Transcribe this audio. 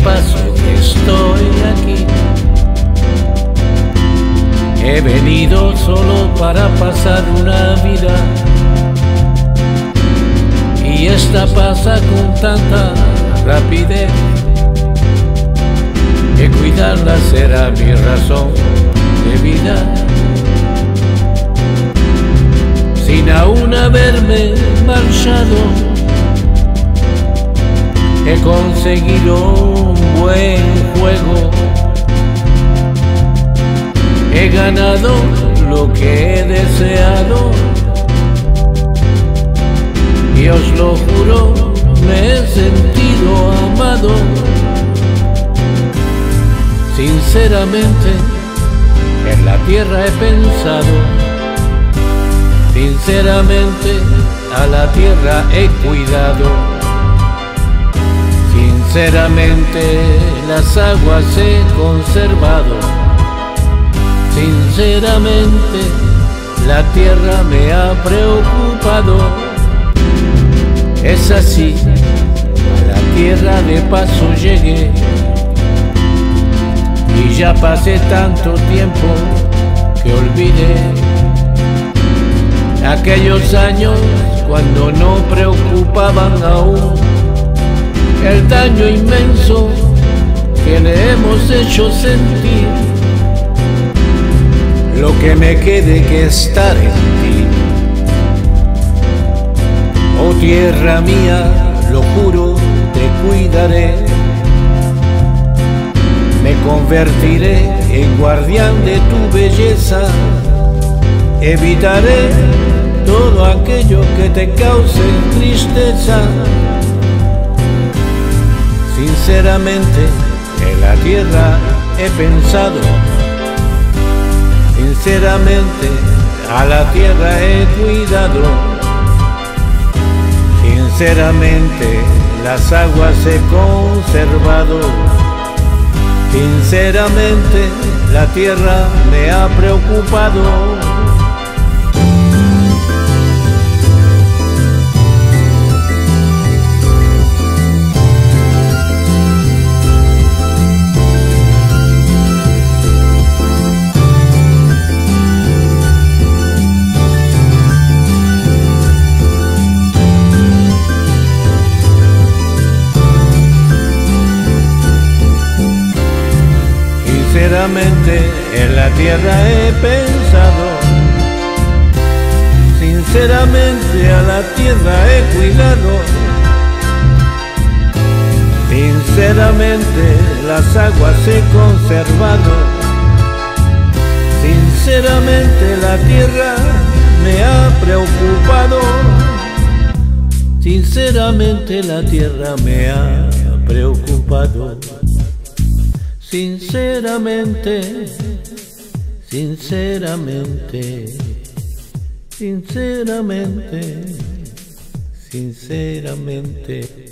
paso que estoy aquí. He venido solo para pasar una vida, y esta pasa con tanta rapidez que cuidarla será mi razón de vida. Sin aún haberme marchado, he conseguido un buen juego. He ganado lo que he deseado, y os lo juro, me he sentido amado. Sinceramente, en la tierra he pensado, sinceramente a la tierra he cuidado, sinceramente las aguas he conservado, sinceramente la tierra me ha preocupado. Es así, a la tierra de paso llegué, y ya pasé tanto tiempo que olvidé aquellos años cuando no preocupaban aún el daño inmenso que le hemos hecho sentir. Lo que me quede que estar en ti, oh tierra mía, lo juro, te cuidaré. Me convertiré en guardián de tu belleza, evitaré todo aquello que te cause tristeza. Sinceramente, en la tierra he pensado, sinceramente a la tierra he cuidado, sinceramente las aguas he conservado, sinceramente la tierra me ha preocupado. Sinceramente en la tierra he pensado, sinceramente a la tierra he cuidado, sinceramente las aguas he conservado, sinceramente la tierra me ha preocupado, sinceramente la tierra me ha preocupado. Sinceramente, sinceramente, sinceramente, sinceramente.